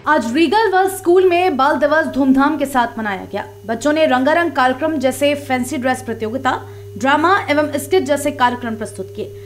आज Regal World school में बाल दिवस धूमधाम के साथ मनाया गया। बच्चों ने रंगारंग कार्यक्रम जैसे फैंसी ड्रेस प्रतियोगिता, ड्रामा एवं स्किट जैसे कार्यक्रम प्रस्तुत किए।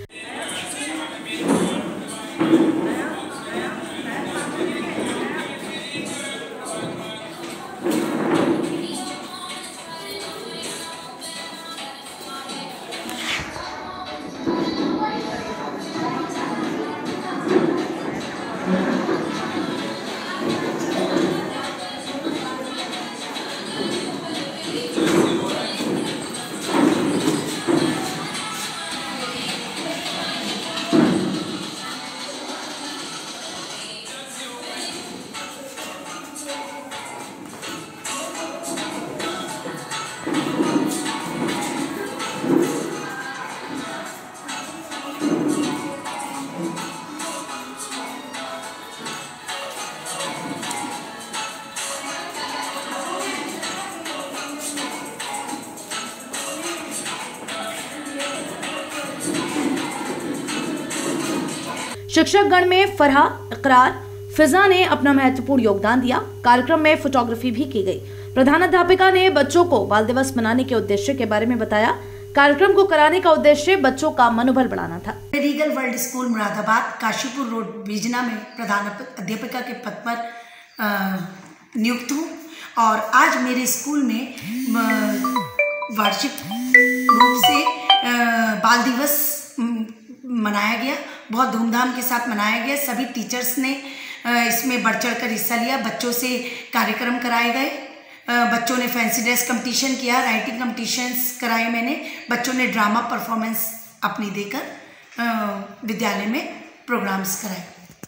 शिक्षक गण में फरहा, इकरार, फिजा ने अपना महत्वपूर्ण योगदान दिया। कार्यक्रम में फोटोग्राफी भी की गई। प्रधानाध्यापिका ने बच्चों को बाल दिवस मनाने के उद्देश्य के बारे में बताया। कार्यक्रम को कराने का उद्देश्य बच्चों का मनोबल बढ़ाना था। Regal World School Moradabad, Kashipur Road, Bijna में प्रधानाध्यापिका के पद पर नियुक्त हूँ और आज मेरे स्कूल में वार्षिक रूप से बाल दिवस मनाया गया। बहुत धूमधाम के साथ मनाया गया। सभी टीचर्स ने इसमें बढ़ चढ़ कर हिस्सा लिया। बच्चों से कार्यक्रम कराए गए। बच्चों ने फैंसी ड्रेस कंपटीशन किया, राइटिंग कंपटीशंस कराए मैंने। बच्चों ने ड्रामा परफॉर्मेंस अपनी देकर विद्यालय में प्रोग्राम्स कराए।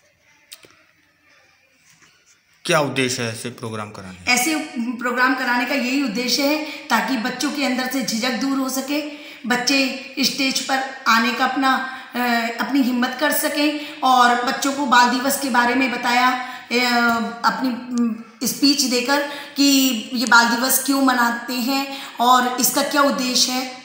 क्या उद्देश्य है ऐसे प्रोग्राम कराने? ऐसे प्रोग्राम कराने का यही उद्देश्य है ताकि बच्चों के अंदर से झिझक दूर हो सके, बच्चे स्टेज पर आने का अपनी हिम्मत कर सकें और बच्चों को बाल दिवस के बारे में बताया अपनी स्पीच देकर कि ये बाल दिवस क्यों मनाते हैं और इसका क्या उद्देश्य है।